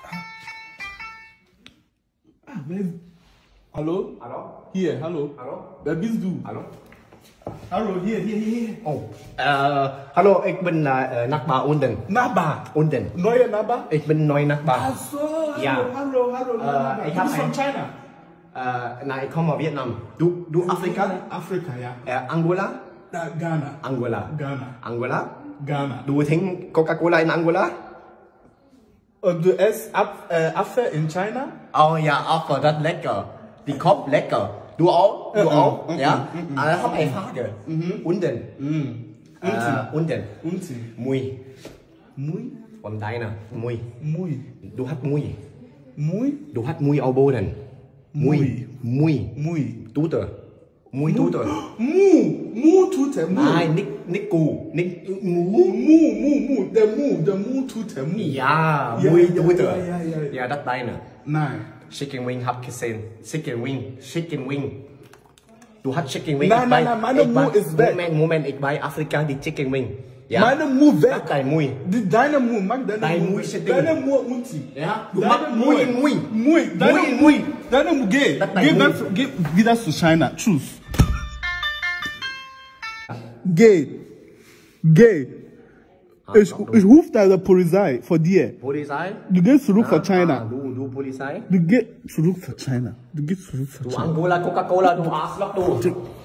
Hallo? Hallo? Hier, hallo. Hallo? Wer bist du? Hallo? Hallo, hier. Oh. Hallo, ich bin Nachbar unten. Nachbar. Unten. Neuer Nachbar? Ich bin neuer Nachbar. Ach so, hallo, Ja. hallo, Nachbar. Ich Du bist hab von China? Nein, ich komme aus Vietnam. Du Afrika? Afrika, ja. Angola? Ghana. Angola. Ghana. Angola? Ghana. Du trinkst Coca-Cola in Angola? Und du isst Apfel in China? Oh ja, Apfel, das lecker. Die Kopf lecker. Du auch? Du auch? Ja? Ich habe eine Frage. Unten. Unten. Unten. Mui. Mui? Von deiner. Mui. Mui. Du hast Mui. Mui? Du hast Mui auf Boden. Mui. Mui. Mui. Tute. Mui Tute. Mu Tute. Nein, nicht Kuh. Nicht Mu. Mu. Der Mu Tute. Mu. Ja, Mui Tute. Ja. Ja, das deine. Nein. Chicken Wing hab gesehen. Chicken Wing. Du hast Chicken Wing. Nein, meine Mu ist weg. Moment, ich bei Afrika die Chicken Wing. Ja? Meine Mu weg. Das dein Mui. Deine Mu, mag Dein Mu. Mui ist Deine Mu unten. Ja? Du machst Mui. Mui. Deine Mu, geh. Geh wieder zu China. Tschüss. Geh. Ich rufe da die Polizei vor dir. Polizei? Du gehst zurück für China. Du Polizei? Du gehst zurück für China. Du gehst zurück für Du China. Angola, Coca-Cola, du Arschloch, du.